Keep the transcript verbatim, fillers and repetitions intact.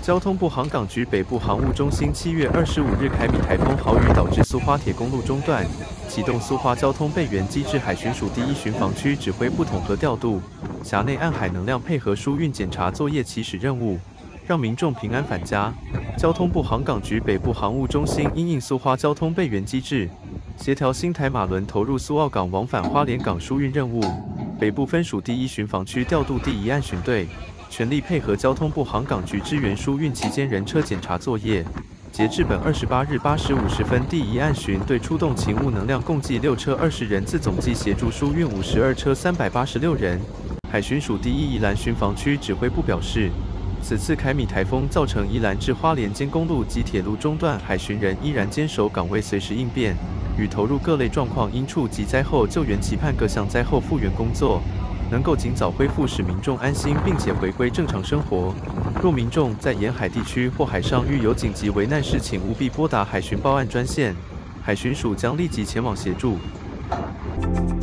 交通部航港局北部航务中心七月二十五日凯米台风豪雨导致苏花铁公路中断，启动苏花交通备援机制，海巡署第一巡防区指挥部统合调度，辖内岸海能量配合疏运检查作业起始任务，让民众平安返家。交通部航港局北部航务中心因应苏花交通备援机制，协调新台马轮投入苏澳港往返花莲港疏运任务。北部分署第一巡防区调度第一岸巡队，全力配合交通部航港局支援疏运期间人车检查作业。截至本二十八日八时五十分，第一岸巡队出动勤务能量共计六车二十人次，总计协助疏运五十二车三百八十六人。海巡署第一宜兰巡防区指挥部表示，此次凯米台风造成宜兰至花莲间公路及铁路中断，海巡人依然坚守岗位，随时应变，与投入各类状况因触及灾后救援，期盼各项灾后复原工作能够尽早恢复，使民众安心，并且回归正常生活。若民众在沿海地区或海上遇有紧急危难事，请务必拨打海巡报案专线，海巡署将立即前往协助。